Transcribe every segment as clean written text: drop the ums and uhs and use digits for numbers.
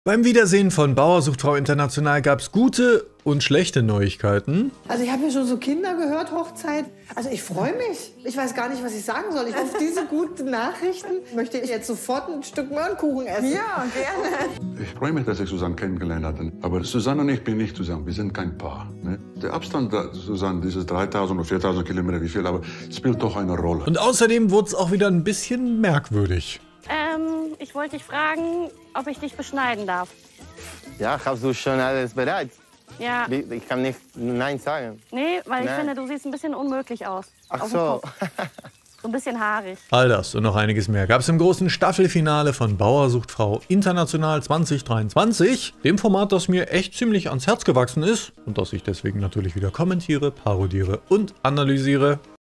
Beim Wiedersehen von Bauer sucht Frau International gab es gute und schlechte Neuigkeiten. Also ich habe ja schon so Kinder gehört, Hochzeit. Also ich freue mich. Ich weiß gar nicht, was ich sagen soll. Auf diese guten Nachrichten möchte ich jetzt sofort ein Stück Möhrenkuchen essen. Ja, gerne. Ich freue mich, dass ich Susanne kennengelernt hatte. Aber Susanne und ich bin nicht zusammen. Wir sind kein Paar. Ne? Der Abstand zu Susanne, diese 3000 oder 4000 Kilometer, wie viel, aber spielt doch eine Rolle. Und außerdem wurde es auch wieder ein bisschen merkwürdig. Ich wollte dich fragen, ob ich dich beschneiden darf. Ja, hast du schon alles bereit? Ja. Ich kann nicht Nein sagen. Nee, weil ich Nein. finde, du siehst ein bisschen unmöglich aus. Ach Auf dem so. Kopf. So ein bisschen haarig. All das und noch einiges mehr gab es im großen Staffelfinale von Bauer sucht Frau International 2023. Dem Format, das mir echt ziemlich ans Herz gewachsen ist und das ich deswegen natürlich wieder kommentiere, parodiere und analysiere.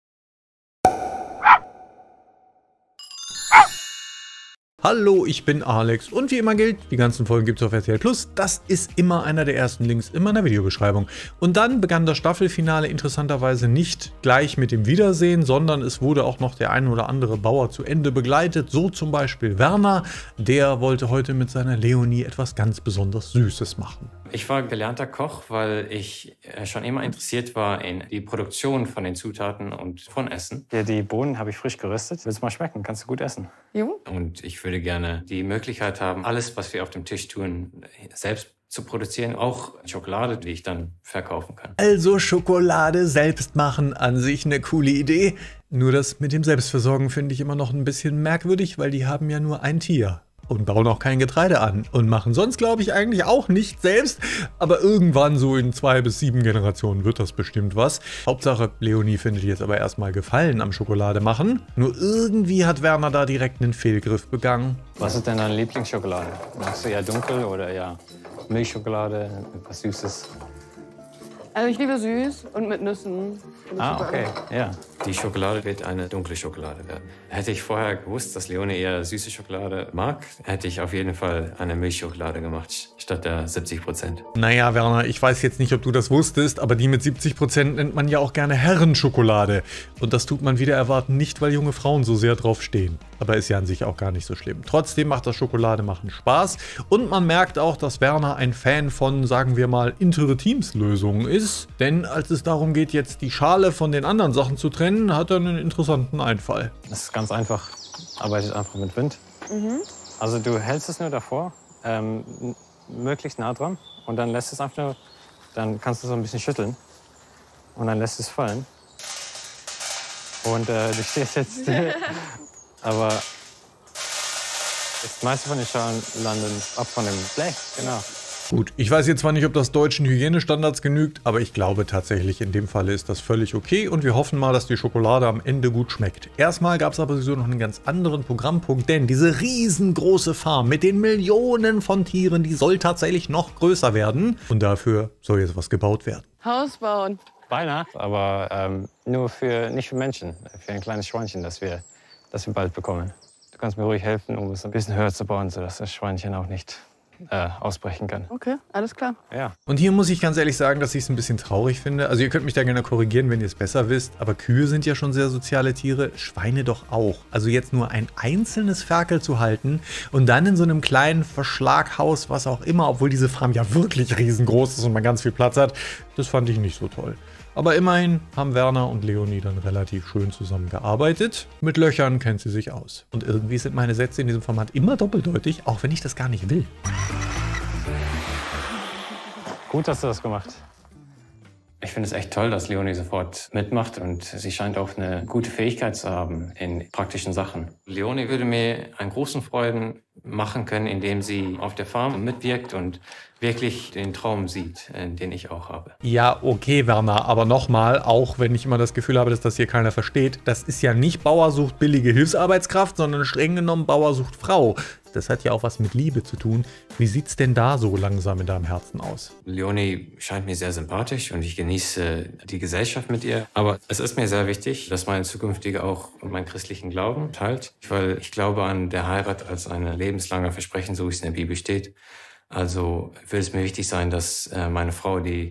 Hallo, ich bin Alex und wie immer gilt, die ganzen Folgen gibt es auf RTL Plus. Das ist immer einer der ersten Links in meiner Videobeschreibung. Und dann begann das Staffelfinale interessanterweise nicht gleich mit dem Wiedersehen, sondern es wurde auch noch der ein oder andere Bauer zu Ende begleitet. So zum Beispiel Werner, der wollte heute mit seiner Leonie etwas ganz besonders Süßes machen. Ich war gelernter Koch, weil ich schon immer interessiert war in die Produktion von den Zutaten und von Essen. Ja, die Bohnen habe ich frisch geröstet. Willst du mal schmecken? Kannst du gut essen. Jo. Und ich würde gerne die Möglichkeit haben, alles, was wir auf dem Tisch tun, selbst zu produzieren. Auch Schokolade, die ich dann verkaufen kann. Also Schokolade selbst machen, an sich eine coole Idee. Nur das mit dem Selbstversorgen finde ich immer noch ein bisschen merkwürdig, weil die haben ja nur ein Tier. Und bauen auch kein Getreide an und machen sonst, glaube ich, eigentlich auch nicht selbst. Aber irgendwann, so in 2 bis 7 Generationen, wird das bestimmt was. Hauptsache, Leonie findet jetzt aber erstmal Gefallen am Schokolade machen. Nur irgendwie hat Werner da direkt einen Fehlgriff begangen. Was ist denn deine Lieblingsschokolade? Magst du eher dunkel oder eher Milchschokolade, etwas Süßes? Also ich liebe süß und mit Nüssen. Ah, okay, ja. Die Schokolade wird eine dunkle Schokolade werden. Hätte ich vorher gewusst, dass Leonie eher süße Schokolade mag, hätte ich auf jeden Fall eine Milchschokolade gemacht, statt der 70%. Naja, Werner, ich weiß jetzt nicht, ob du das wusstest, aber die mit 70% nennt man ja auch gerne Herrenschokolade. Und das tut man wieder erwarten nicht, weil junge Frauen so sehr drauf stehen. Aber ist ja an sich auch gar nicht so schlimm. Trotzdem macht das Schokolademachen Spaß. Und man merkt auch, dass Werner ein Fan von, sagen wir mal, Interimslösungen ist. Denn als es darum geht, jetzt die Schale von den anderen Sachen zu trennen, hat er einen interessanten Einfall. Das ist ganz einfach. Arbeitet einfach mit Wind. Also du hältst es nur davor, möglichst nah dran. Und dann lässt es einfach nur, dann kannst du so ein bisschen schütteln. Und dann lässt es fallen. Und du stehst jetzt... Aber das meiste von den Schalen landen ab von dem Blech, genau. Gut, ich weiß jetzt zwar nicht, ob das deutschen Hygienestandards genügt, aber ich glaube tatsächlich, in dem Falle ist das völlig okay und wir hoffen mal, dass die Schokolade am Ende gut schmeckt. Erstmal gab es aber sowieso noch einen ganz anderen Programmpunkt, denn diese riesengroße Farm mit den Millionen von Tieren, die soll tatsächlich noch größer werden und dafür soll jetzt was gebaut werden. Haus bauen. Beinahe, aber nur nicht für Menschen, für ein kleines Schweinchen, das wir bald bekommen. Du kannst mir ruhig helfen, um es ein bisschen höher zu bauen, sodass das Schweinchen auch nicht ausbrechen kann. Okay, alles klar. Ja. Und hier muss ich ganz ehrlich sagen, dass ich es ein bisschen traurig finde. Also ihr könnt mich da gerne korrigieren, wenn ihr es besser wisst. Aber Kühe sind ja schon sehr soziale Tiere, Schweine doch auch. Also jetzt nur ein einzelnes Ferkel zu halten und dann in so einem kleinen Verschlaghaus, was auch immer, obwohl diese Farm ja wirklich riesengroß ist und man ganz viel Platz hat, das fand ich nicht so toll. Aber immerhin haben Werner und Leonie dann relativ schön zusammengearbeitet. Mit Löchern kennt sie sich aus. Und irgendwie sind meine Sätze in diesem Format immer doppeldeutig, auch wenn ich das gar nicht will. Gut hast du das gemacht. Ich finde es echt toll, dass Leonie sofort mitmacht und sie scheint auch eine gute Fähigkeit zu haben in praktischen Sachen. Leonie würde mir einen großen Freuden machen können, indem sie auf der Farm mitwirkt und wirklich den Traum sieht, den ich auch habe. Ja, okay, Werner, aber nochmal, auch wenn ich immer das Gefühl habe, dass das hier keiner versteht, das ist ja nicht Bauer sucht billige Hilfsarbeitskraft, sondern streng genommen Bauer sucht Frau. Das hat ja auch was mit Liebe zu tun. Wie sieht's denn da so langsam in deinem Herzen aus? Leonie scheint mir sehr sympathisch und ich genieße die Gesellschaft mit ihr. Aber es ist mir sehr wichtig, dass meine Zukünftige auch meinen christlichen Glauben teilt. Weil ich glaube an der Heirat als ein lebenslange Versprechen, so wie es in der Bibel steht. Also würde es mir wichtig sein, dass meine Frau die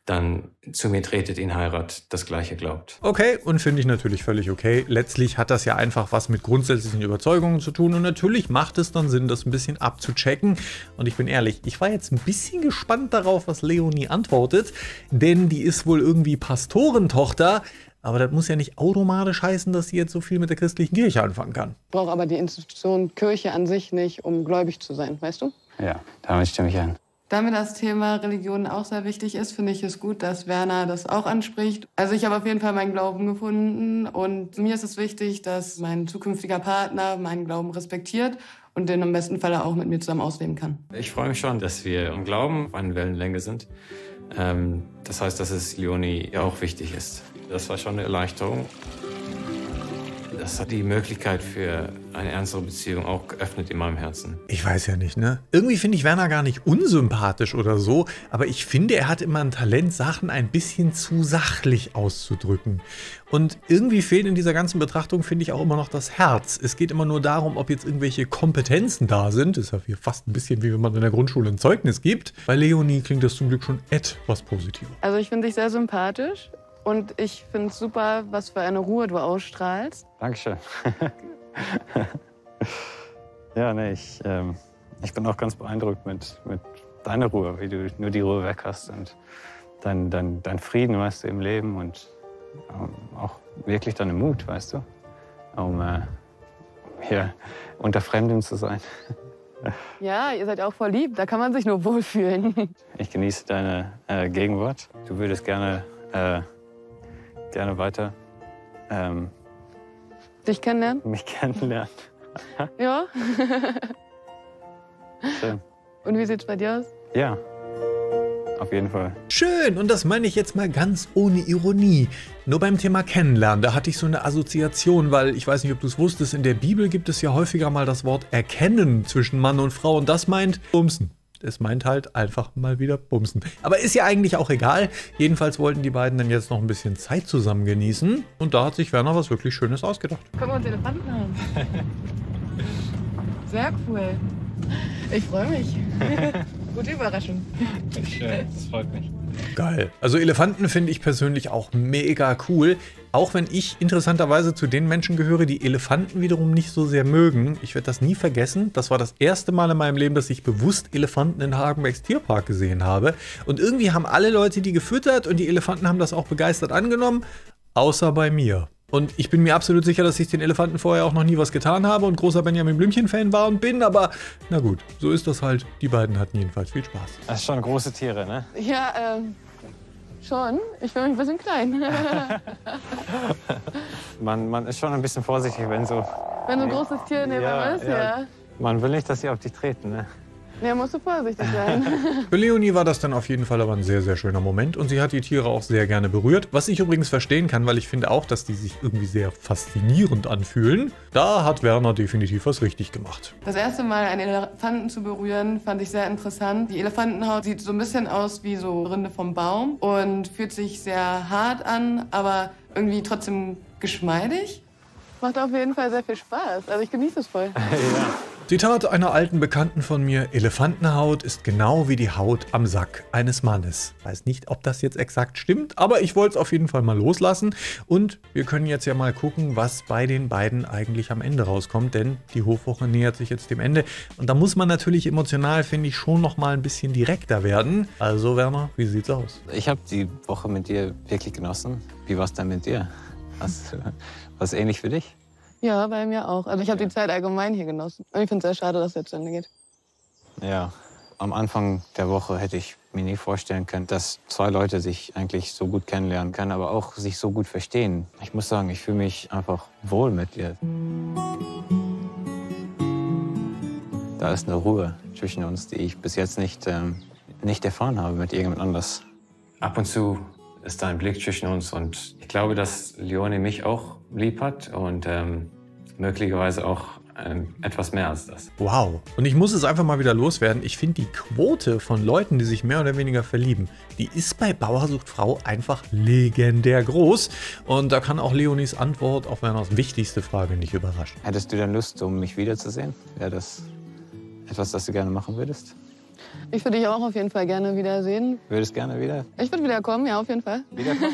dann zu mir tretet, ihn heiratet, das Gleiche glaubt. Okay, und finde ich natürlich völlig okay. Letztlich hat das ja einfach was mit grundsätzlichen Überzeugungen zu tun und natürlich macht es dann Sinn, das ein bisschen abzuchecken. Und ich bin ehrlich, ich war jetzt ein bisschen gespannt darauf, was Leonie antwortet, denn die ist wohl irgendwie Pastorentochter. Aber das muss ja nicht automatisch heißen, dass sie jetzt so viel mit der christlichen Kirche anfangen kann. Braucht aber die Institution Kirche an sich nicht, um gläubig zu sein, weißt du? Ja, damit stimme ich ein. Da mir das Thema Religion auch sehr wichtig ist, finde ich es gut, dass Werner das auch anspricht. Also ich habe auf jeden Fall meinen Glauben gefunden und mir ist es wichtig, dass mein zukünftiger Partner meinen Glauben respektiert und den im besten Falle auch mit mir zusammen ausleben kann. Ich freue mich schon, dass wir im Glauben auf einer Wellenlänge sind. Das heißt, dass es Leonie auch wichtig ist. Das war schon eine Erleichterung. Das hat die Möglichkeit für eine ernstere Beziehung auch geöffnet in meinem Herzen. Ich weiß ja nicht, ne? Irgendwie finde ich Werner gar nicht unsympathisch oder so, aber ich finde, er hat immer ein Talent, Sachen ein bisschen zu sachlich auszudrücken. Und irgendwie fehlt in dieser ganzen Betrachtung, finde ich, auch immer noch das Herz. Es geht immer nur darum, ob jetzt irgendwelche Kompetenzen da sind. Das ist ja fast ein bisschen, wie wenn man in der Grundschule ein Zeugnis gibt. Bei Leonie klingt das zum Glück schon etwas positiver. Also ich finde dich sehr sympathisch und ich finde es super, was für eine Ruhe du ausstrahlst. Dankeschön. Ja, nee, ich bin auch ganz beeindruckt mit deiner Ruhe, wie du nur die Ruhe weg hast und dein Frieden, weißt du, im Leben und auch wirklich deinen Mut, weißt du, um hier unter Fremden zu sein. Ja, ihr seid auch voll lieb, da kann man sich nur wohlfühlen. Ich genieße deine Gegenwart. Du würdest gerne weiter Dich kennenlernen? mich kennenlernen. Ja. Schön. Und wie sieht's bei dir aus? Ja, auf jeden Fall. Schön, und das meine ich jetzt mal ganz ohne Ironie. Nur beim Thema Kennenlernen, da hatte ich so eine Assoziation, weil ich weiß nicht, ob du es wusstest, in der Bibel gibt es ja häufiger mal das Wort erkennen zwischen Mann und Frau und das meint bumsen. Es meint halt einfach mal wieder bumsen. Aber ist ja eigentlich auch egal. Jedenfalls wollten die beiden dann jetzt noch ein bisschen Zeit zusammen genießen. Und da hat sich Werner was wirklich Schönes ausgedacht. Können wir uns Elefanten haben? Sehr cool. Ich freue mich. Gute Überraschung. Schön, das freut mich. Geil. Also Elefanten finde ich persönlich auch mega cool. Auch wenn ich interessanterweise zu den Menschen gehöre, die Elefanten wiederum nicht so sehr mögen. Ich werde das nie vergessen. Das war das erste Mal in meinem Leben, dass ich bewusst Elefanten in Hagenbecks Tierpark gesehen habe. Und irgendwie haben alle Leute die gefüttert und die Elefanten haben das auch begeistert angenommen. Außer bei mir. Und ich bin mir absolut sicher, dass ich den Elefanten vorher auch noch nie was getan habe und großer Benjamin Blümchen-Fan war und bin, aber na gut, so ist das halt. Die beiden hatten jedenfalls viel Spaß. Das sind schon große Tiere, ne? Ja, schon. Ich fühle mich ein bisschen klein. Man ist schon ein bisschen vorsichtig, wenn so... Wenn so ein großes Tier neben einem ist, ja. Man will nicht, dass sie auf dich treten, ne? Ja, musst du vorsichtig sein. Für Leonie war das dann auf jeden Fall aber ein sehr, sehr schöner Moment und sie hat die Tiere auch sehr gerne berührt, was ich übrigens verstehen kann, weil ich finde auch, dass die sich irgendwie sehr faszinierend anfühlen. Da hat Werner definitiv was richtig gemacht. Das erste Mal einen Elefanten zu berühren, fand ich sehr interessant. Die Elefantenhaut sieht so ein bisschen aus wie so Rinde vom Baum und fühlt sich sehr hart an, aber irgendwie trotzdem geschmeidig. Macht auf jeden Fall sehr viel Spaß. Also ich genieße es voll. Zitat einer alten Bekannten von mir: Elefantenhaut ist genau wie die Haut am Sack eines Mannes. Weiß nicht, ob das jetzt exakt stimmt, aber ich wollte es auf jeden Fall mal loslassen. Und wir können jetzt ja mal gucken, was bei den beiden eigentlich am Ende rauskommt, denn die Hofwoche nähert sich jetzt dem Ende. Und da muss man natürlich emotional, finde ich, schon noch mal ein bisschen direkter werden. Also Werner, wie sieht's aus? Ich habe die Woche mit dir wirklich genossen. Wie war es denn mit dir? Was ähnlich für dich? Ja, bei mir auch. Also ich habe die Zeit allgemein hier genossen. Und ich finde es sehr schade, dass es jetzt zu Ende geht. Ja, am Anfang der Woche hätte ich mir nie vorstellen können, dass zwei Leute sich eigentlich so gut kennenlernen können, aber auch sich so gut verstehen. Ich muss sagen, ich fühle mich einfach wohl mit dir. Da ist eine Ruhe zwischen uns, die ich bis jetzt nicht erfahren habe mit irgendjemand anders. Ab und zu ist da ein Blick zwischen uns und ich glaube, dass Leonie mich auch lieb hat und möglicherweise auch etwas mehr als das. Wow. Und ich muss es einfach mal wieder loswerden. Ich finde die Quote von Leuten, die sich mehr oder weniger verlieben, die ist bei Bauer sucht Frau einfach legendär groß. Und da kann auch Leonies Antwort auf Werners wichtigste Frage nicht überraschen. Hättest du denn Lust, um mich wiederzusehen? Wäre das etwas, das du gerne machen würdest? Ich würde dich auch auf jeden Fall gerne wiedersehen. Würdest gerne wieder? Ich würde wieder kommen, ja, auf jeden Fall. Wiederkommen?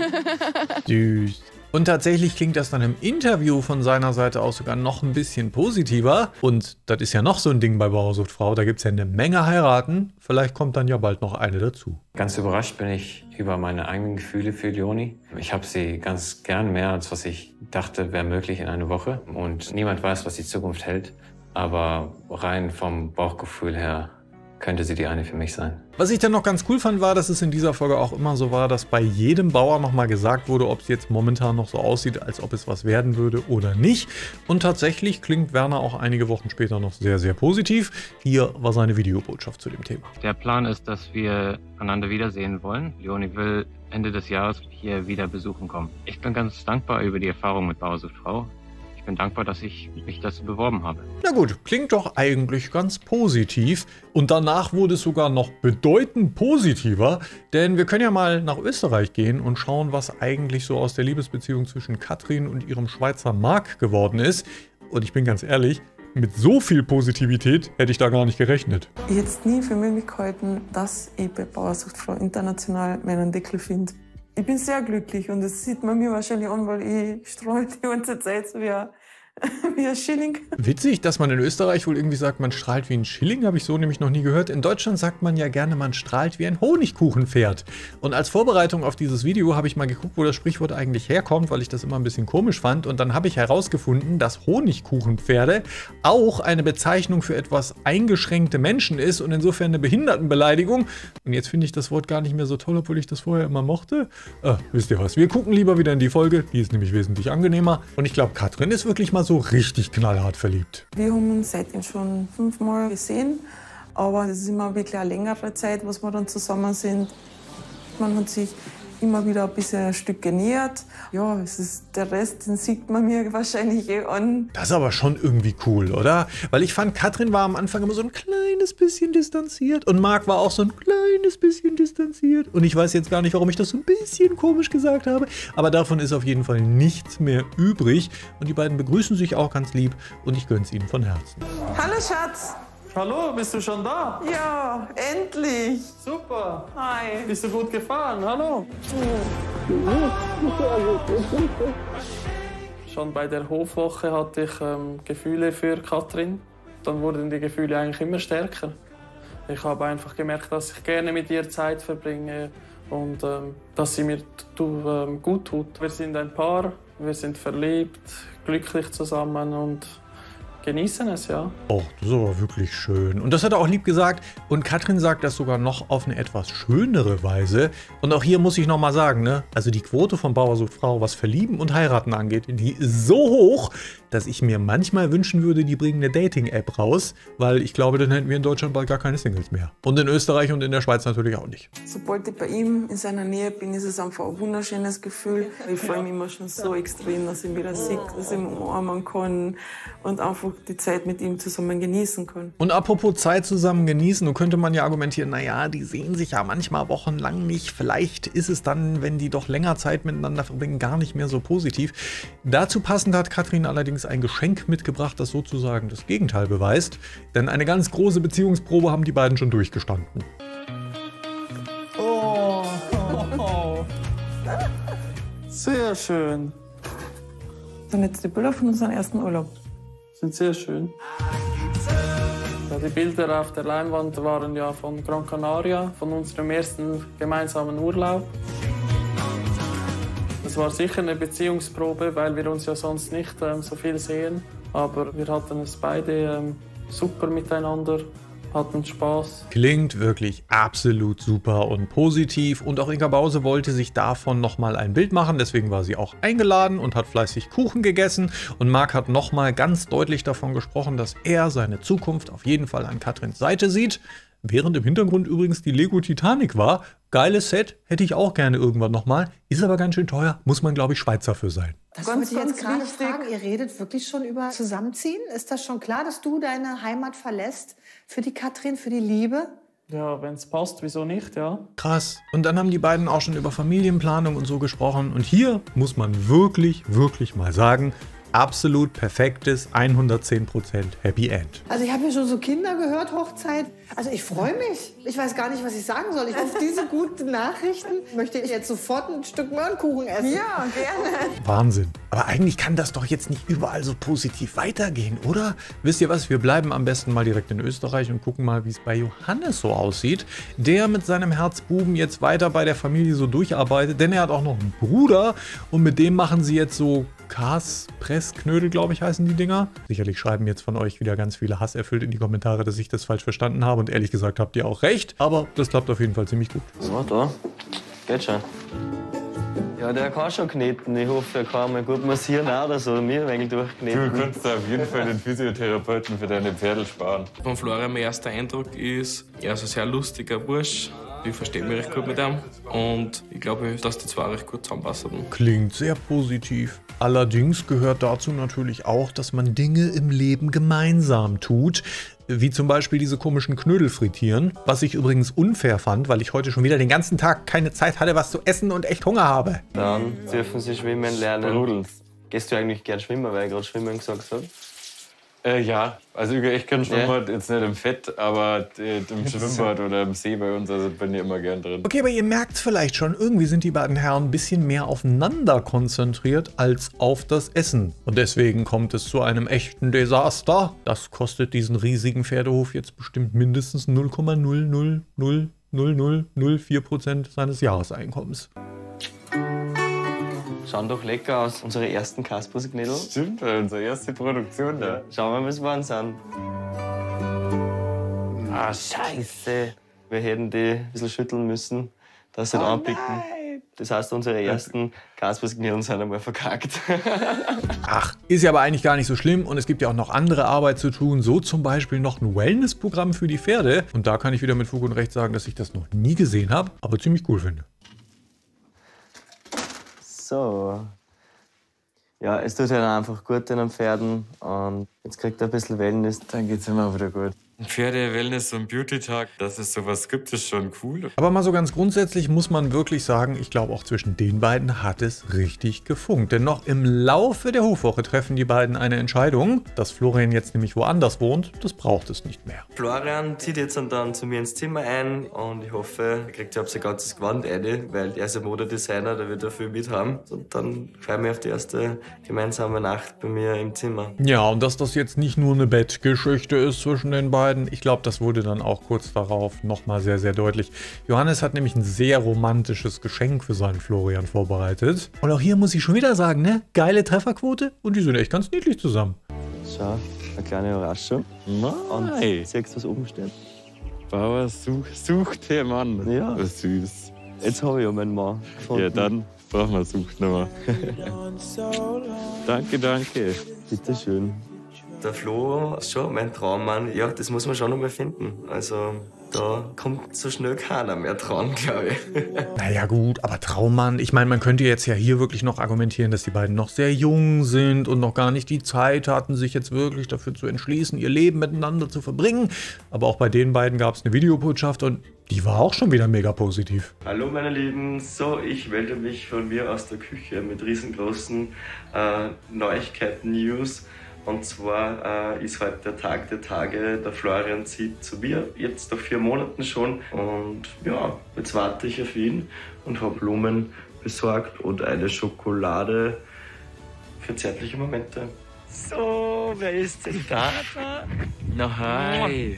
Süß. Und tatsächlich klingt das dann im Interview von seiner Seite aus sogar noch ein bisschen positiver. Und das ist ja noch so ein Ding bei Bauersucht Frau. Da gibt es ja eine Menge Heiraten. Vielleicht kommt dann ja bald noch eine dazu. Ganz überrascht bin ich über meine eigenen Gefühle für Leonie. Ich habe sie ganz gern mehr, als was ich dachte, wäre möglich in einer Woche. Und niemand weiß, was die Zukunft hält. Aber rein vom Bauchgefühl her könnte sie die eine für mich sein. Was ich dann noch ganz cool fand, war, dass es in dieser Folge auch immer so war, dass bei jedem Bauer nochmal gesagt wurde, ob es jetzt momentan noch so aussieht, als ob es was werden würde oder nicht. Und tatsächlich klingt Werner auch einige Wochen später noch sehr, sehr positiv. Hier war seine Videobotschaft zu dem Thema. Der Plan ist, dass wir einander wiedersehen wollen. Leonie will Ende des Jahres hier wieder besuchen kommen. Ich bin ganz dankbar über die Erfahrung mit Bauersucht Frau. Ich bin dankbar, dass ich mich dazu beworben habe. Na gut, klingt doch eigentlich ganz positiv. Und danach wurde es sogar noch bedeutend positiver, denn wir können ja mal nach Österreich gehen und schauen, was eigentlich so aus der Liebesbeziehung zwischen Katrin und ihrem Schweizer Marc geworden ist. Und ich bin ganz ehrlich, mit so viel Positivität hätte ich da gar nicht gerechnet. Ich hätte es nie für möglich gehalten, dass ich bei Bauersucht Frau international meinen Deckel finde. Ich bin sehr glücklich und das sieht man mir wahrscheinlich an, weil ich strahle die ganze Zeit so wie ein Schilling. Witzig, dass man in Österreich wohl irgendwie sagt, man strahlt wie ein Schilling, habe ich so nämlich noch nie gehört. In Deutschland sagt man ja gerne, man strahlt wie ein Honigkuchenpferd. Und als Vorbereitung auf dieses Video habe ich mal geguckt, wo das Sprichwort eigentlich herkommt, weil ich das immer ein bisschen komisch fand. Und dann habe ich herausgefunden, dass Honigkuchenpferde auch eine Bezeichnung für etwas eingeschränkte Menschen ist und insofern eine Behindertenbeleidigung. Und jetzt finde ich das Wort gar nicht mehr so toll, obwohl ich das vorher immer mochte. Wisst ihr was, wir gucken lieber wieder in die Folge, die ist nämlich wesentlich angenehmer. Und ich glaube, Katrin ist wirklich mal so richtig knallhart verliebt. Wir haben uns seitdem schon 5-mal gesehen, aber das ist immer wirklich eine längere Zeit, was wir dann zusammen sind. Man hat sich immer wieder ein bisschen ein Stück genähert. Ja, es ist der Rest, den sieht man mir wahrscheinlich an. Das ist aber schon irgendwie cool, oder? Weil ich fand, Katrin war am Anfang immer so ein kleines bisschen distanziert und Marc war auch so ein kleines bisschen distanziert. Und ich weiß jetzt gar nicht, warum ich das so ein bisschen komisch gesagt habe, aber davon ist auf jeden Fall nichts mehr übrig. Und die beiden begrüßen sich auch ganz lieb und ich gönn's ihnen von Herzen. Hallo Schatz! Hallo, bist du schon da? Ja, endlich! Super! Hi! Bist du gut gefahren? Hallo! Schon bei der Hofwoche hatte ich Gefühle für Katrin. Dann wurden die Gefühle eigentlich immer stärker. Ich habe einfach gemerkt, dass ich gerne mit ihr Zeit verbringe und dass sie mir gut tut. Wir sind ein Paar, wir sind verliebt, glücklich zusammen und genießen es, ja. Oh, das ist aber wirklich schön. Und das hat er auch lieb gesagt. Und Katrin sagt das sogar noch auf eine etwas schönere Weise. Und auch hier muss ich nochmal sagen, ne? Also die Quote von Bauersucht Frau, was Verlieben und Heiraten angeht, die ist so hoch, dass ich mir manchmal wünschen würde, die bringen eine Dating-App raus. Weil ich glaube, dann hätten wir in Deutschland bald gar keine Singles mehr. Und in Österreich und in der Schweiz natürlich auch nicht. Sobald ich bei ihm in seiner Nähe bin, ist es einfach ein wunderschönes Gefühl. Ich freue mich immer schon so extrem, dass ich ihn wieder sehe, dass ich ihn umarmen kann und einfach die Zeit mit ihm zusammen genießen kann. Und apropos Zeit zusammen genießen, nun könnte man ja argumentieren, naja, die sehen sich ja manchmal wochenlang nicht. Vielleicht ist es dann, wenn die doch länger Zeit miteinander verbringen, gar nicht mehr so positiv. Dazu passend hat Katrin allerdings ein Geschenk mitgebracht, das sozusagen das Gegenteil beweist. Denn eine ganz große Beziehungsprobe haben die beiden schon durchgestanden. Oh. Sehr schön. Das sind jetzt die Bilder von unserem ersten Urlaub. Sind sehr schön. Ja, die Bilder auf der Leinwand waren ja von Gran Canaria, von unserem ersten gemeinsamen Urlaub. Das war sicher eine Beziehungsprobe, weil wir uns ja sonst nicht so viel sehen. Aber wir hatten es beide super miteinander, hatten Spaß. Klingt wirklich absolut super und positiv. Und auch Inga Bause wollte sich davon nochmal ein Bild machen. Deswegen war sie auch eingeladen und hat fleißig Kuchen gegessen. Und Marc hat nochmal ganz deutlich davon gesprochen, dass er seine Zukunft auf jeden Fall an Katrins Seite sieht. Während im Hintergrund übrigens die Lego Titanic war. Geiles Set, hätte ich auch gerne irgendwann nochmal. Ist aber ganz schön teuer, muss man, glaube ich, Schweizer für sein. Das wollte ich jetzt gerade fragen. Ihr redet wirklich schon über Zusammenziehen? Ist das schon klar, dass du deine Heimat verlässt für die Katrin, für die Liebe? Ja, wenn es passt, wieso nicht, ja. Krass. Und dann haben die beiden auch schon über Familienplanung und so gesprochen. Und hier muss man wirklich, wirklich mal sagen, absolut perfektes 110% Happy End. Also ich habe ja schon so Kinder gehört, Hochzeit. Also ich freue mich. Ich weiß gar nicht, was ich sagen soll. Auf diese guten Nachrichten möchte ich jetzt sofort ein Stück Möhrenkuchen essen. Ja, gerne. Wahnsinn. Aber eigentlich kann das doch jetzt nicht überall so positiv weitergehen, oder? Wisst ihr was? Wir bleiben am besten mal direkt in Österreich und gucken mal, wie es bei Johannes so aussieht. Der mit seinem Herzbuben jetzt weiter bei der Familie so durcharbeitet, denn er hat auch noch einen Bruder und mit dem machen sie jetzt so Kaspressknödel, glaube ich, heißen die Dinger. Sicherlich schreiben jetzt von euch wieder ganz viele Hass erfüllt in die Kommentare, dass ich das falsch verstanden habe und ehrlich gesagt habt ihr auch recht, aber das klappt auf jeden Fall ziemlich gut. So, da. Geht schon. Ja, der kann schon kneten. Ich hoffe, er kann mal gut massieren auch oder so. Mir ein wenig durchkneten. Du kannst auf jeden Fall den Physiotherapeuten für deine Pferde sparen. Von Florian mein erster Eindruck ist, er ist ein sehr lustiger Bursch. Ich verstehe mich recht gut mit ihm und ich glaube, dass die zwei recht gut zusammenpassen. Klingt sehr positiv. Allerdings gehört dazu natürlich auch, dass man Dinge im Leben gemeinsam tut. Wie zum Beispiel diese komischen Knödel frittieren. Was ich übrigens unfair fand, weil ich heute schon wieder den ganzen Tag keine Zeit hatte, was zu essen und echt Hunger habe. Dann dürfen Sie schwimmen lernen. Sprudels. Gehst du eigentlich gern schwimmen, weil ich gerade schwimmen gesagt habe? Ja, also ich kann Schwimmbad jetzt nicht im Fett, aber im Schwimmbad oder im See bei uns, also bin ich immer gern drin. Okay, aber ihr merkt vielleicht schon, irgendwie sind die beiden Herren ein bisschen mehr aufeinander konzentriert als auf das Essen. Und deswegen kommt es zu einem echten Desaster. Das kostet diesen riesigen Pferdehof jetzt bestimmt mindestens 0,0000004% seines Jahreseinkommens. Schauen doch lecker aus. Unsere ersten Kaspersknödel. Stimmt, unsere erste Produktion da. Schauen wir mal, was wir waren sind. Ah, scheiße. Wir hätten die ein bisschen schütteln müssen, dass sie anpicken. Das heißt, unsere ersten Kaspersknödel sind einmal verkackt. Ach, ist ja aber eigentlich gar nicht so schlimm und es gibt ja auch noch andere Arbeit zu tun, so zum Beispiel noch ein Wellness-Programm für die Pferde. Und da kann ich wieder mit Fug und Recht sagen, dass ich das noch nie gesehen habe, aber ziemlich cool finde. So. Ja, es tut halt einfach gut den Pferden und jetzt kriegt er ein bisschen Wellness. Dann geht's immer wieder gut. Pferde-Wellness- und Beauty-Tag, dass es sowas gibt, ist schon cool. Aber mal so ganz grundsätzlich muss man wirklich sagen, ich glaube auch zwischen den beiden hat es richtig gefunkt. Denn noch im Laufe der Hofwoche treffen die beiden eine Entscheidung. Dass Florian jetzt nämlich woanders wohnt, das braucht es nicht mehr. Florian zieht jetzt dann zu mir ins Zimmer ein und ich hoffe, er kriegt sein ganzes Gewand rein, weil er ist ein Modedesigner, der wird da viel mit haben. Und dann freue ich mich auf die erste gemeinsame Nacht bei mir im Zimmer. Ja, und dass das jetzt nicht nur eine Bettgeschichte ist zwischen den beiden, ich glaube, das wurde dann auch kurz darauf nochmal sehr, sehr deutlich. Johannes hat nämlich ein sehr romantisches Geschenk für seinen Florian vorbereitet. Und auch hier muss ich schon wieder sagen, ne? Geile Trefferquote und die sind echt ganz niedlich zusammen. Schau, eine kleine Überraschung. Und siehst du, was oben steht? Bauer sucht den Mann. Ja. Was süß. Jetzt habe ich ja meinen Mann gefunden. Ja, dann brauchen wir Suchnummer. Danke, danke. Bitteschön. Der Flo ist schon mein Traummann. Ja, das muss man schon noch mal finden. Also da kommt so schnell keiner mehr dran, glaube ich. Naja gut, aber Traummann, ich meine, man könnte jetzt ja hier wirklich noch argumentieren, dass die beiden noch sehr jung sind und noch gar nicht die Zeit hatten, sich jetzt wirklich dafür zu entschließen, ihr Leben miteinander zu verbringen. Aber auch bei den beiden gab es eine Videobotschaft und die war auch schon wieder mega positiv. Hallo meine Lieben, so ich melde mich von mir aus der Küche mit riesengroßen Neuigkeiten-News. Und zwar ist heute der Tag der Tage, der Florian zieht zu mir, jetzt nach 4 Monaten schon. Und ja, jetzt warte ich auf ihn und habe Blumen besorgt und eine Schokolade für zärtliche Momente. So, wer ist denn da? Na hi.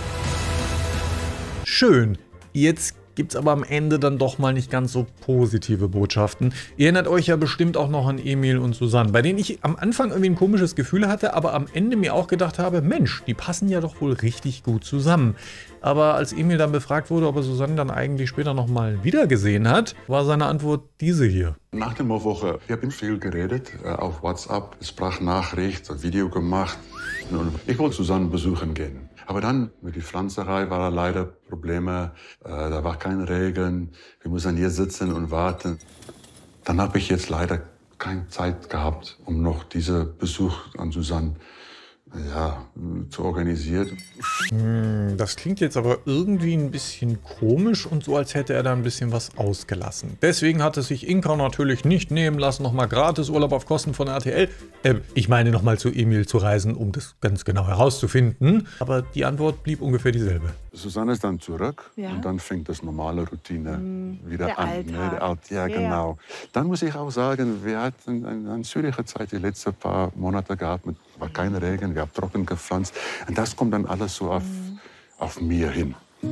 Schön. Jetzt gibt es aber am Ende dann doch mal nicht ganz so positive Botschaften. Ihr erinnert euch ja bestimmt auch noch an Emil und Susanne, bei denen ich am Anfang irgendwie ein komisches Gefühl hatte, aber am Ende mir auch gedacht habe, Mensch, die passen ja doch wohl richtig gut zusammen. Aber als Emil dann befragt wurde, ob er Susanne dann eigentlich später noch mal wiedergesehen hat, war seine Antwort diese hier. Nach der Woche, ich habe viel geredet, auf WhatsApp, Sprachnachricht, Video gemacht. Ich wollte Susanne besuchen gehen. Aber dann mit der Pflanzerei war da leider Probleme, da war keine Regeln, wir mussten hier sitzen und warten. Dann habe ich jetzt leider keine Zeit gehabt, um noch diesen Besuch an Susanne ja, zu organisiert. Das klingt jetzt aber irgendwie ein bisschen komisch und so, als hätte er da ein bisschen was ausgelassen. Deswegen hat es sich Inka natürlich nicht nehmen lassen, nochmal gratis Urlaub auf Kosten von RTL. Ich meine, nochmal zu Emil zu reisen, um das ganz genau herauszufinden. Aber die Antwort blieb ungefähr dieselbe. Susanne ist dann zurück und dann fängt das normale Routine wieder an. Ne? Der Alltag, ja, genau. Dann muss ich auch sagen, wir hatten eine Züricher Zeit die letzten paar Monate gehabt, mit war kein Regen, wir haben trocken gepflanzt. Und das kommt dann alles so auf mir hin.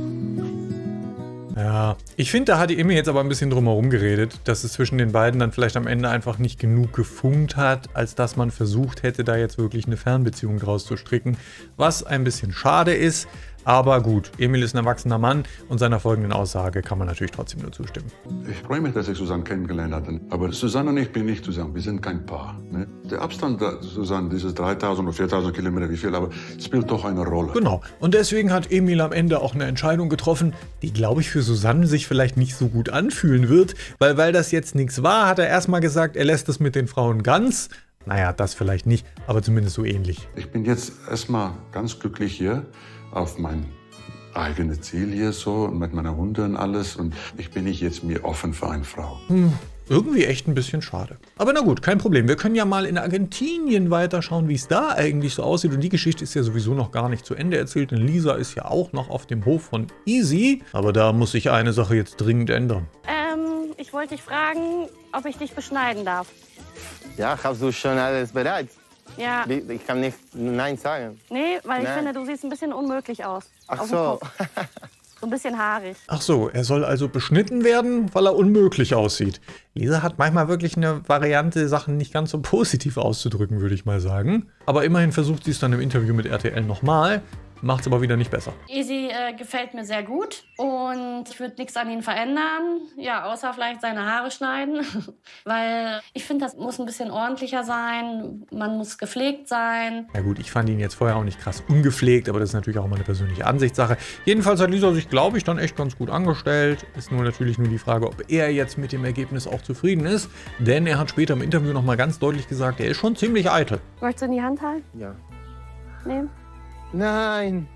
Ja, ich finde, da hat die Emmy jetzt aber ein bisschen drum herum geredet, dass es zwischen den beiden dann vielleicht am Ende einfach nicht genug gefunkt hat, als dass man versucht hätte, da jetzt wirklich eine Fernbeziehung draus zu stricken. Was ein bisschen schade ist. Aber gut, Emil ist ein erwachsener Mann und seiner folgenden Aussage kann man natürlich trotzdem nur zustimmen. Ich freue mich, dass ich Susanne kennengelernt hatte. Aber Susanne und ich bin nicht zusammen. Wir sind kein Paar. Ne? Der Abstand, Susanne, dieses 3000 oder 4000 Kilometer, wie viel, aber spielt doch eine Rolle. Genau. Und deswegen hat Emil am Ende auch eine Entscheidung getroffen, die, glaube ich, für Susanne sich vielleicht nicht so gut anfühlen wird. Weil das jetzt nichts war, hat er erstmal gesagt, er lässt es mit den Frauen ganz. Naja, das vielleicht nicht, aber zumindest so ähnlich. Ich bin jetzt erstmal ganz glücklich hier auf mein eigenes Ziel hier so mit meiner Hunde und alles. Und ich bin nicht jetzt mehr offen für eine Frau. Irgendwie echt ein bisschen schade. Aber na gut, kein Problem. Wir können ja mal in Argentinien weiterschauen, wie es da eigentlich so aussieht. Und die Geschichte ist ja sowieso noch gar nicht zu Ende erzählt. Denn Lisa ist ja auch noch auf dem Hof von Easy. Aber da muss sich eine Sache jetzt dringend ändern. Ich wollte dich fragen, ob ich dich beschneiden darf. Ja, hast du schon alles bereit? Ja. Ich kann nicht Nein sagen. Nee, weil ich finde, du siehst ein bisschen unmöglich aus. Ach so. So ein bisschen haarig. Ach so, er soll also beschnitten werden, weil er unmöglich aussieht. Lisa hat manchmal wirklich eine Variante, Sachen nicht ganz so positiv auszudrücken, würde ich mal sagen. Aber immerhin versucht sie es dann im Interview mit RTL nochmal. Macht's aber wieder nicht besser. Easy gefällt mir sehr gut und ich würde nichts an ihn verändern. Ja, außer vielleicht seine Haare schneiden. Weil ich finde, das muss ein bisschen ordentlicher sein. Man muss gepflegt sein. Ja gut, ich fand ihn jetzt vorher auch nicht krass ungepflegt, aber das ist natürlich auch mal eine persönliche Ansichtssache. Jedenfalls hat Lisa sich, glaube ich, dann echt ganz gut angestellt. Ist nur natürlich nur die Frage, ob er jetzt mit dem Ergebnis auch zufrieden ist. Denn er hat später im Interview nochmal ganz deutlich gesagt, er ist schon ziemlich eitel. Möchtest du in die Hand halten? Ja. Nehmen? Nein.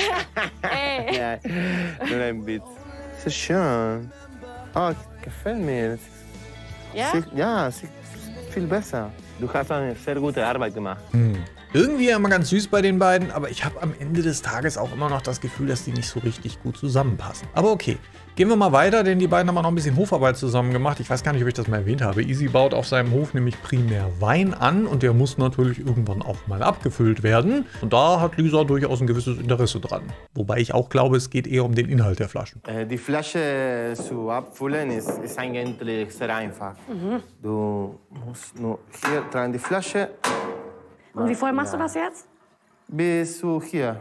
Ey. Ja, nur ein bisschen. Das ist schön. Oh, gefällt mir. Ja? Ja, sieht viel besser. Du hast eine sehr gute Arbeit gemacht. Irgendwie immer ganz süß bei den beiden, aber ich habe am Ende des Tages auch immer noch das Gefühl, dass die nicht so richtig gut zusammenpassen. Aber okay, gehen wir mal weiter, denn die beiden haben auch noch ein bisschen Hofarbeit zusammen gemacht. Ich weiß gar nicht, ob ich das mal erwähnt habe. Easy baut auf seinem Hof nämlich primär Wein an und der muss natürlich irgendwann auch mal abgefüllt werden. Und da hat Lisa durchaus ein gewisses Interesse dran. Wobei ich auch glaube, es geht eher um den Inhalt der Flaschen. Die Flasche zu abfüllen ist eigentlich sehr einfach. Du musst nur hier dran die Flasche. Und wie voll machst du das jetzt? Bis zu hier.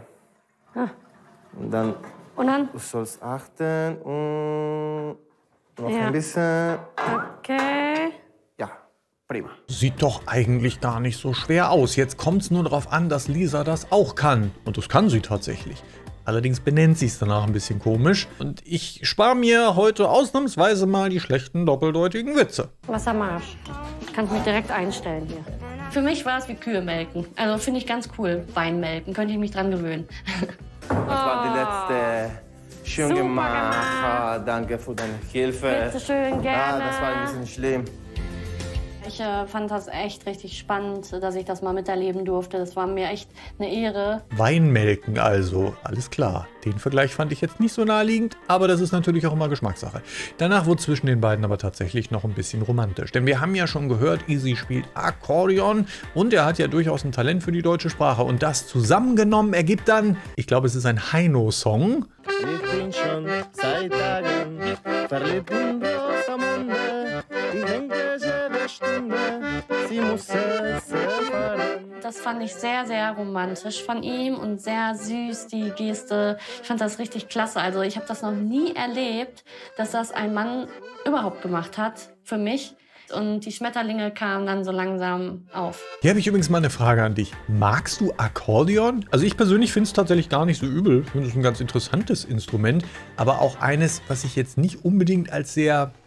Und dann? Du sollst achten und noch ein bisschen. Okay. Ja, prima. Sieht doch eigentlich gar nicht so schwer aus. Jetzt kommt es nur darauf an, dass Lisa das auch kann. Und das kann sie tatsächlich. Allerdings benennt sie es danach ein bisschen komisch. Und ich spare mir heute ausnahmsweise mal die schlechten doppeldeutigen Witze. Wassermarsch. Ich kann mich direkt einstellen hier. Für mich war es wie Kühe melken. Also finde ich ganz cool. Wein melken, könnte ich mich dran gewöhnen. Das war die letzte. Schön Super gemacht. Danke für deine Hilfe. Bitte schön, gerne. Das war ein bisschen schlimm. Ich fand das echt richtig spannend, dass ich das mal miterleben durfte. Das war mir echt eine Ehre. Weinmelken also, alles klar. Den Vergleich fand ich jetzt nicht so naheliegend, aber das ist natürlich auch immer Geschmackssache. Danach wurde zwischen den beiden aber tatsächlich noch ein bisschen romantisch. Denn wir haben ja schon gehört, Easy spielt Akkordeon und er hat ja durchaus ein Talent für die deutsche Sprache. Und das zusammengenommen ergibt dann, ich glaube, es ist ein Heino-Song. Ich bin schon seit Tagen verliebt in Rosamunde. Ich denke jede Stunde, sie muss es erfahren. Das fand ich sehr, sehr romantisch von ihm und sehr süß, die Geste. Ich fand das richtig klasse. Also ich habe das noch nie erlebt, dass das ein Mann überhaupt gemacht hat für mich. Und die Schmetterlinge kamen dann so langsam auf. Hier habe ich übrigens mal eine Frage an dich. Magst du Akkordeon? Also ich persönlich finde es tatsächlich gar nicht so übel. Ich finde es ein ganz interessantes Instrument. Aber auch eines, was ich jetzt nicht unbedingt als sehr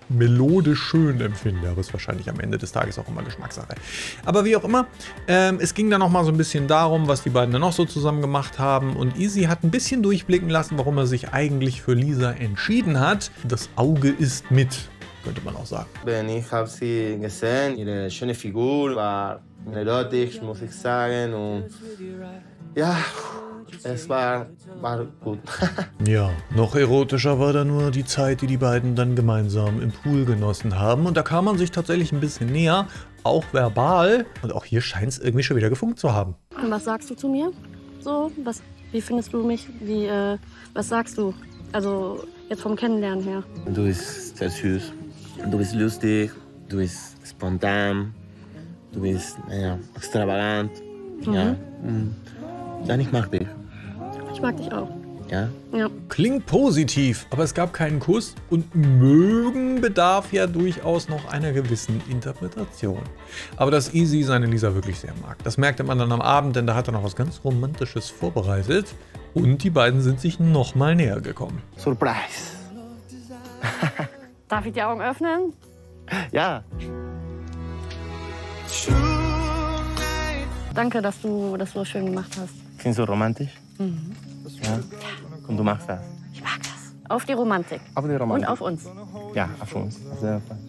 melodisch schön empfinde. Aber ist wahrscheinlich am Ende des Tages auch immer Geschmackssache. Aber wie auch immer, es ging dann noch mal so ein bisschen darum, was die beiden dann noch so zusammen gemacht haben. Und Easy hat ein bisschen durchblicken lassen, warum er sich eigentlich für Lisa entschieden hat. Das Auge ist mit, könnte man auch sagen. Ich habe sie gesehen, ihre schöne Figur war erotisch, muss ich sagen. Und ja, es war gut. Ja, noch erotischer war da nur die Zeit, die die beiden dann gemeinsam im Pool genossen haben. Und da kam man sich tatsächlich ein bisschen näher, auch verbal. Und auch hier scheint es irgendwie schon wieder gefunkt zu haben. Und was sagst du zu mir? So, wie findest du mich? Was sagst du? Also jetzt vom Kennenlernen her. Du bist sehr süß, du bist lustig, du bist spontan, du bist extravagant. Ja. Ja, ich mag dich. Ich mag dich auch. Ja? Ja. Klingt positiv, aber es gab keinen Kuss und mögen bedarf ja durchaus noch einer gewissen Interpretation. Aber dass Easy seine Lisa wirklich sehr mag, das merkte man dann am Abend, denn da hat er noch was ganz Romantisches vorbereitet und die beiden sind sich noch mal näher gekommen. Surprise! Darf ich die Augen öffnen? Ja. Danke, dass du das so schön gemacht hast. Findest du romantisch? Mhm. Ja. Und du machst das? Ich mag das. Auf die Romantik. Auf die Romantik. Und auf uns. Ja, auf uns. Auf jeden Fall.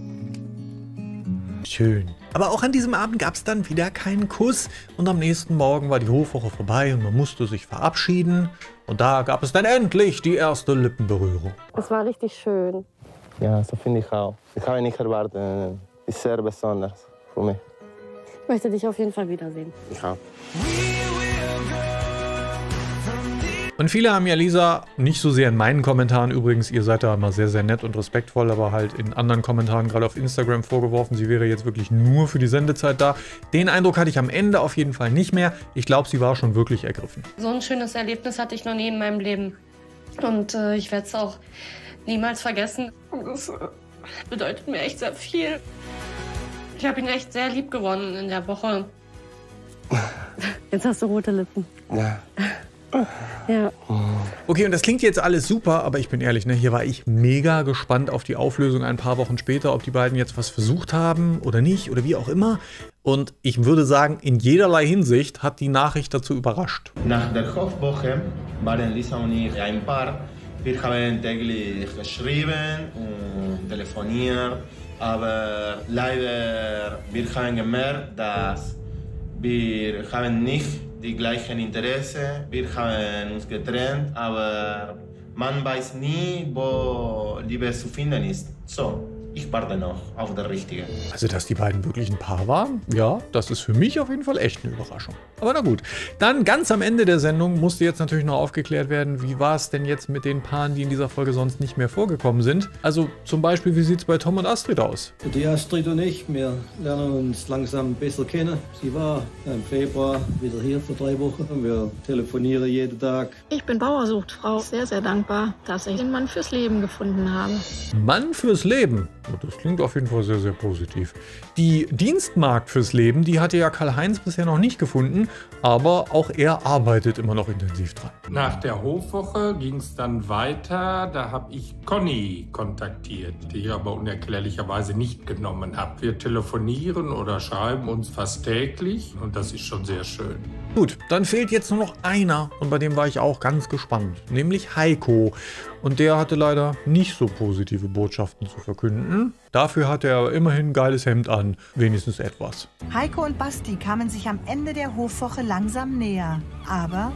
Schön. Aber auch an diesem Abend gab es dann wieder keinen Kuss und am nächsten Morgen war die Hofwoche vorbei und man musste sich verabschieden. Und da gab es dann endlich die erste Lippenberührung. Es war richtig schön. Ja, so finde ich auch. Ich habe nicht erwartet. Ist sehr besonders für mich. Ich möchte dich auf jeden Fall wiedersehen. Ich auch. Und viele haben ja Lisa, nicht so sehr in meinen Kommentaren übrigens, ihr seid da immer sehr, sehr nett und respektvoll, aber halt in anderen Kommentaren, gerade auf Instagram, vorgeworfen, sie wäre jetzt wirklich nur für die Sendezeit da. Den Eindruck hatte ich am Ende auf jeden Fall nicht mehr. Ich glaube, sie war schon wirklich ergriffen. So ein schönes Erlebnis hatte ich noch nie in meinem Leben. Und ich werde es auch niemals vergessen. Das bedeutet mir echt sehr viel. Ich habe ihn echt sehr lieb gewonnen in der Woche. Jetzt hast du rote Lippen. Ja. Ja. Okay, und das klingt jetzt alles super, aber ich bin ehrlich, ne, hier war ich mega gespannt auf die Auflösung ein paar Wochen später, ob die beiden jetzt was versucht haben oder nicht oder wie auch immer. Und ich würde sagen, in jederlei Hinsicht hat die Nachricht dazu überrascht. Nach der Hofwoche waren Lisa und ich ein Paar. Wir haben täglich geschrieben und telefoniert, aber leider wir haben gemerkt, dass wir haben nicht die gleichen Interessen. Wir haben uns getrennt, aber man weiß nie, wo Liebe zu finden ist. So, ich warte noch auf das Richtige. Also, dass die beiden wirklich ein Paar waren, ja, das ist für mich auf jeden Fall echt eine Überraschung. Aber na gut. Dann ganz am Ende der Sendung musste jetzt natürlich noch aufgeklärt werden, wie war es denn jetzt mit den Paaren, die in dieser Folge sonst nicht mehr vorgekommen sind. Also zum Beispiel, wie sieht es bei Tom und Astrid aus? Die Astrid und ich, wir lernen uns langsam besser kennen. Sie war im Februar wieder hier für 3 Wochen. Wir telefonieren jeden Tag. Ich bin Bauersuchtfrau. Sehr, sehr dankbar, dass ich den Mann fürs Leben gefunden habe. Mann fürs Leben? Das klingt auf jeden Fall sehr, sehr positiv. Die Dienstmagd fürs Leben, die hatte ja Karl-Heinz bisher noch nicht gefunden, aber auch er arbeitet immer noch intensiv dran. Nach der Hofwoche ging es dann weiter. Da habe ich Conny kontaktiert, die ich aber unerklärlicherweise nicht genommen habe. Wir telefonieren oder schreiben uns fast täglich und das ist schon sehr schön. Gut, dann fehlt jetzt nur noch einer und bei dem war ich auch ganz gespannt, nämlich Heiko. Und der hatte leider nicht so positive Botschaften zu verkünden. Dafür hatte er immerhin ein geiles Hemd an, wenigstens etwas. Heiko und Basti kamen sich am Ende der Hofwoche langsam näher, aber...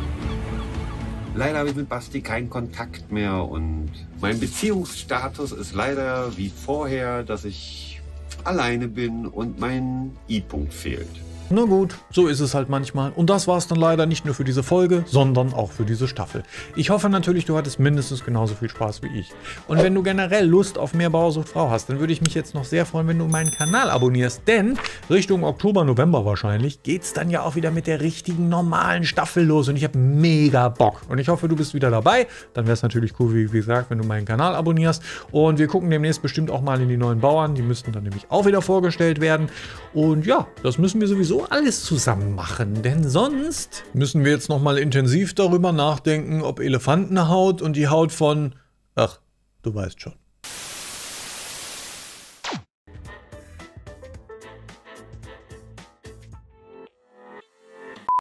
Leider habe ich mit Basti keinen Kontakt mehr und mein Beziehungsstatus ist leider wie vorher, dass ich alleine bin und mein I-Punkt fehlt. Na gut, so ist es halt manchmal. Und das war es dann leider nicht nur für diese Folge, sondern auch für diese Staffel. Ich hoffe natürlich, du hattest mindestens genauso viel Spaß wie ich. Und wenn du generell Lust auf mehr Bauersucht Frau hast, dann würde ich mich jetzt noch sehr freuen, wenn du meinen Kanal abonnierst. Denn Richtung Oktober, November wahrscheinlich, geht es dann ja auch wieder mit der richtigen normalen Staffel los. Und ich habe mega Bock. Und ich hoffe, du bist wieder dabei. Dann wäre es natürlich cool, wie gesagt, wenn du meinen Kanal abonnierst. Und wir gucken demnächst bestimmt auch mal in die neuen Bauern. Die müssten dann nämlich auch wieder vorgestellt werden. Und ja, das müssen wir sowieso alles zusammen machen, denn sonst müssen wir jetzt noch mal intensiv darüber nachdenken, ob Elefantenhaut und die Haut von, ach, du weißt schon.